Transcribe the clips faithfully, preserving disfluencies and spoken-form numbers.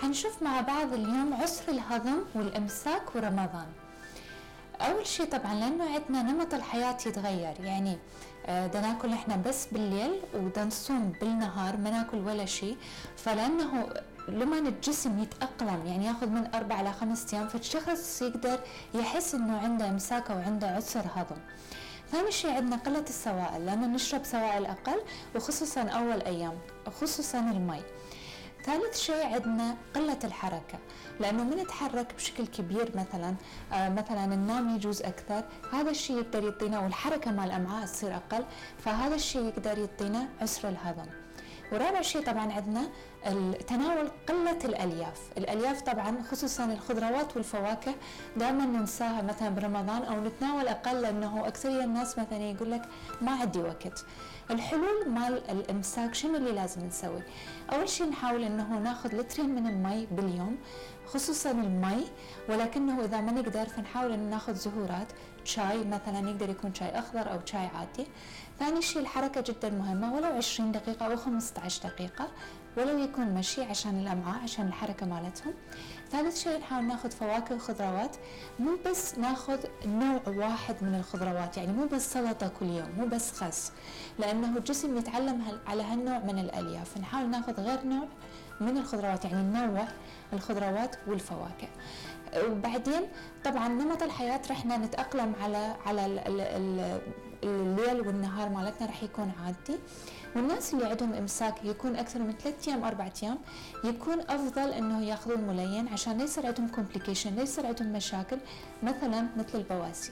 حنشوف مع بعض اليوم عسر الهضم والإمساك ورمضان. أول شي طبعا لأنه عندنا نمط الحياة يتغير، يعني دا ناكل احنا بس بالليل ودا نصوم بالنهار ما ناكل ولا شي، فلأنه لما الجسم يتأقلم يعني ياخذ من أربع إلى خمس أيام، فالشخص يقدر يحس إنه عنده إمساك أو عنده عسر هضم. ثاني شيء عندنا قلة السوائل، لأنه نشرب سوائل أقل وخصوصا أول أيام خصوصا المي. ثالث شيء عندنا قلة الحركة، لأنه من نتحرك بشكل كبير مثلا آه مثلا النوم يجوز أكثر، هذا الشيء يقدر يعطينا، والحركة مال الأمعاء تصير أقل، فهذا الشيء يقدر يعطينا عسر الهضم. ورابع شيء طبعا عندنا تناول قلة الألياف، الألياف طبعا خصوصا الخضروات والفواكه دائما ننساها مثلا برمضان أو نتناول أقل، لأنه أكثر الناس مثلا يقول لك ما عندي وقت. الحلول مال الإمساك شنو اللي لازم نسوي؟ أول شيء نحاول أنه ناخذ لترين من المي باليوم، خصوصا المي، ولكنه إذا ما نقدر فنحاول أن ناخذ زهورات، شاي مثلا يقدر يكون شاي أخضر أو شاي عادي. ثاني شيء الحركة جدا مهمة، ولو عشرين دقيقة أو خمسة عشر دقيقة، ولو يكون مشي عشان الأمعاء عشان الحركة مالتهم. ثالث شيء نحاول ناخذ فواكه وخضروات، مو بس ناخذ نوع واحد من الخضروات، يعني مو بس سلطة كل يوم، مو بس خس، لأنه الجسم يتعلم على هالنوع من الألياف، نحاول ناخذ غير نوع من الخضروات، يعني ننوع الخضروات والفواكه. وبعدين طبعا نمط الحياة رحنا نتأقلم على على الليل والنهار مالتنا رح يكون عادي. والناس اللي عندهم إمساك يكون أكثر من ثلاثة أيام أربعة أيام، يكون أفضل إنه ياخذون ملين عشان لا يصير عندهم كومبليكيشن، لا يصير عندهم مشاكل مثلا مثل البواسير.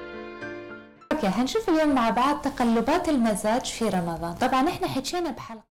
اوكي، هنشوف اليوم مع بعض تقلبات المزاج في رمضان. طبعا احنا حكينا بحلقة